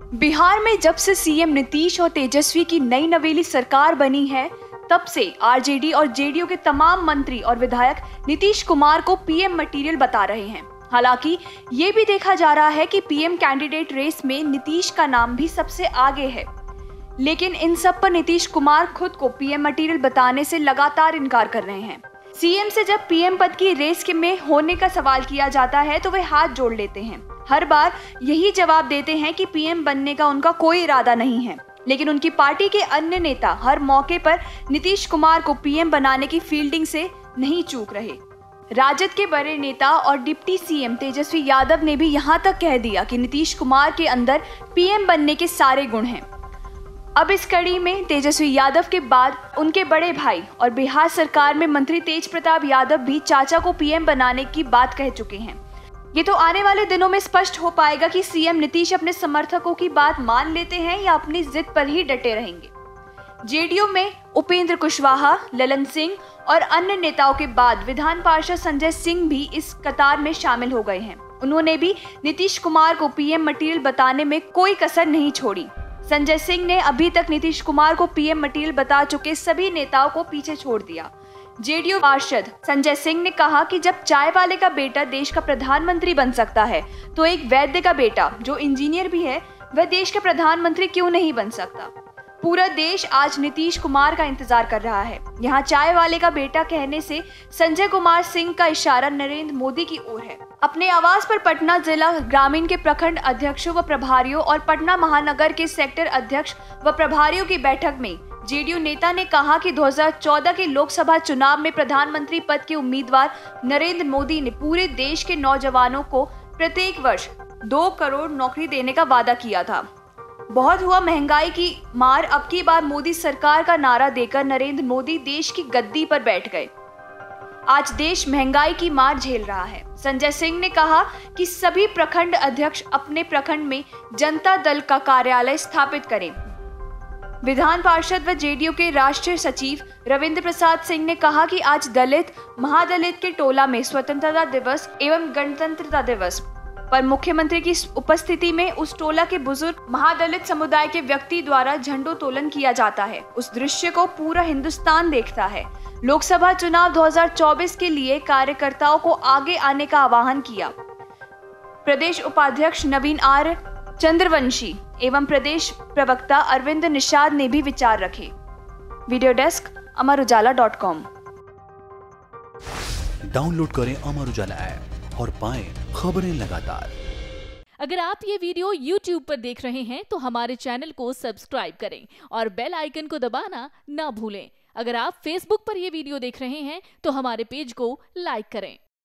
बिहार में जब से सीएम नीतीश और तेजस्वी की नई नवेली सरकार बनी है, तब से आरजेडी और जेडीयू के तमाम मंत्री और विधायक नीतीश कुमार को पीएम मटेरियल बता रहे हैं। हालांकि ये भी देखा जा रहा है कि पीएम कैंडिडेट रेस में नीतीश का नाम भी सबसे आगे है, लेकिन इन सब पर नीतीश कुमार खुद को पीएम मटेरियल बताने से लगातार इनकार कर रहे हैं। सीएम से जब पीएम पद की रेस में होने का सवाल किया जाता है तो वे हाथ जोड़ लेते हैं। हर बार यही जवाब देते हैं कि पीएम बनने का उनका कोई इरादा नहीं है, लेकिन उनकी पार्टी के अन्य नेता हर मौके पर नीतीश कुमार को पीएम बनाने की फील्डिंग से नहीं चूक रहे। राजद के बड़े नेता और डिप्टी सीएम तेजस्वी यादव ने भी यहां तक कह दिया कि नीतीश कुमार के अंदर पीएम बनने के सारे गुण हैं। अब इस कड़ी में तेजस्वी यादव के बाद उनके बड़े भाई और बिहार सरकार में मंत्री तेज प्रताप यादव भी चाचा को पीएम बनाने की बात कह चुके हैं। ये तो आने वाले दिनों में स्पष्ट हो पाएगा कि सीएम नीतीश अपने समर्थकों की बात मान लेते हैं या अपनी जिद पर ही डटे रहेंगे। जेडीयू में उपेंद्र कुशवाहा, ललन सिंह और अन्य नेताओं के बाद विधान पार्षद संजय सिंह भी इस कतार में शामिल हो गए हैं। उन्होंने भी नीतीश कुमार को पीएम मटेरियल बताने में कोई कसर नहीं छोड़ी। संजय सिंह ने अभी तक नीतीश कुमार को पीएम मटेरियल बता चुके सभी नेताओं को पीछे छोड़ दिया। जेडीयू पार्षद संजय सिंह ने कहा कि जब चाय वाले का बेटा देश का प्रधानमंत्री बन सकता है, तो एक वैद्य का बेटा जो इंजीनियर भी है वह देश का प्रधानमंत्री क्यों नहीं बन सकता। पूरा देश आज नीतीश कुमार का इंतजार कर रहा है। यहाँ चाय वाले का बेटा कहने से संजय कुमार सिंह का इशारा नरेंद्र मोदी की ओर है। अपने आवास पर पटना जिला ग्रामीण के प्रखंड अध्यक्षों व प्रभारियों और पटना महानगर के सेक्टर अध्यक्ष व प्रभारियों की बैठक में जेडीयू नेता ने कहा कि 2014 के लोकसभा चुनाव में प्रधानमंत्री पद के उम्मीदवार नरेंद्र मोदी ने पूरे देश के नौजवानों को प्रत्येक वर्ष 2 करोड़ नौकरी देने का वादा किया था। बहुत हुआ महंगाई की मार, अब की बार मोदी सरकार का नारा देकर नरेंद्र मोदी देश की गद्दी पर बैठ गए। आज देश महंगाई की मार झेल रहा है। संजय सिंह ने कहा कि सभी प्रखंड अध्यक्ष अपने प्रखंड में जनता दल का कार्यालय स्थापित करें। विधान पार्षद व जेडीयू के राष्ट्रीय सचिव रविंद्र प्रसाद सिंह ने कहा कि आज दलित महादलित के टोला में स्वतंत्रता दिवस एवं गणतंत्रता दिवस पर मुख्यमंत्री की उपस्थिति में उस टोला के बुजुर्ग महादलित समुदाय के व्यक्ति द्वारा झंडोत्तोलन किया जाता है। उस दृश्य को पूरा हिंदुस्तान देखता है। लोकसभा चुनाव 2024 के लिए कार्यकर्ताओं को आगे आने का आह्वान किया। प्रदेश उपाध्यक्ष नवीन आर चंद्रवंशी एवं प्रदेश प्रवक्ता अरविंद निषाद ने भी विचार रखे। Video desk अमरउजाला.com। डाउनलोड करें अमर उजाला ऐप और पाएं खबरें लगातार। अगर आप ये वीडियो YouTube पर देख रहे हैं तो हमारे चैनल को सब्सक्राइब करें और बेल आइकन को दबाना ना भूलें। अगर आप Facebook पर ये वीडियो देख रहे हैं तो हमारे पेज को लाइक करें।